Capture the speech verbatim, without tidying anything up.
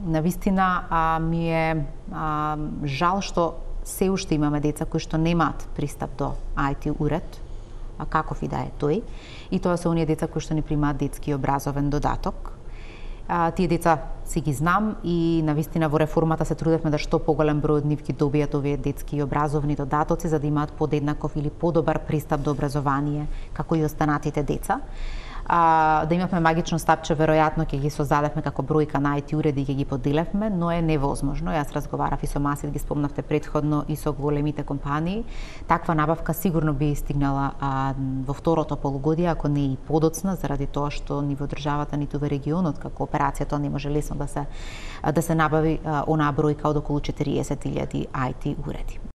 навистина а, ми е а, жал што се уште имаме деца кои што немаат пристап до ај ти уред, а каков и да е тој, и тоа се оние деца кои што не примаат детски образовен додаток. А, тие деца си ги знам и навистина во реформата се трудевме да што поголем број од нив ги добијат овие детски образовни додатоци за да имаат подеднаков или подобар пристап до образование како и останатите деца. А, да имавме магично стапче, веројатно ќе ги создадевме како бројка на ај ти уреди и ќе ги поделевме, но е невозможно. Јас разговарав и со Масид, ги спомнавте предходно, и со големите компании. Таква набавка сигурно би стигнала а, во второто полугодие, ако не и подоцна, заради тоа што ни во државата, ниту во регионот, како операцијата не може лесно да се, да се набави а, онаа бројка од околу четириесет илјади ај ти уреди.